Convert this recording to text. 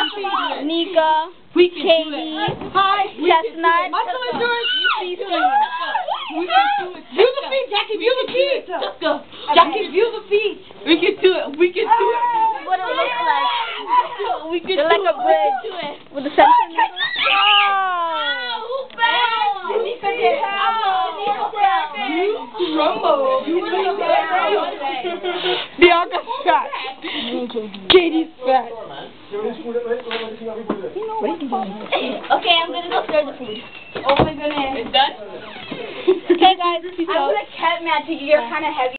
Nika, Katie, Chestnut, View the feet, Jackie, view the feet. Let's go. Jackie, view the feet. We can do it. We can do it. What it looks like. We can They're like a bridge with the center in the middle. Who fell? Rumble. Bianca's fat. Katie's fat. Okay, I'm gonna go stir the food. Oh my goodness. It's done? Okay, guys, peace out. I'm gonna cat match you. You're kind of heavy.